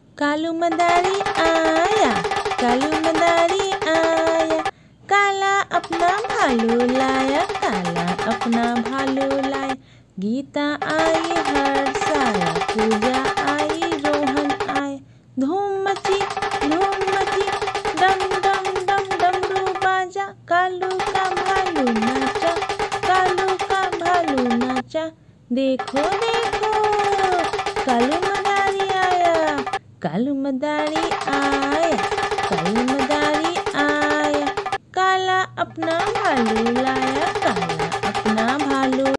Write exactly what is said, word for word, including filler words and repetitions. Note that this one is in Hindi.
कालू मदारी आया, कालू मदारी आया, काला अपना भालू लाया, काला अपना भालू लाया। गीता आई हर्षाया, पूजा आई रोहन आया। धूम मची धूम मची, डम डम डम डमरू बाजा, कालू का भालू नाचा, कालू का भालू नाचा। देखो देखो कालू मदारी आया, कालू मदारी आया, कालू मदारी आया, काला अपना भालू लाया, काला अपना भालू।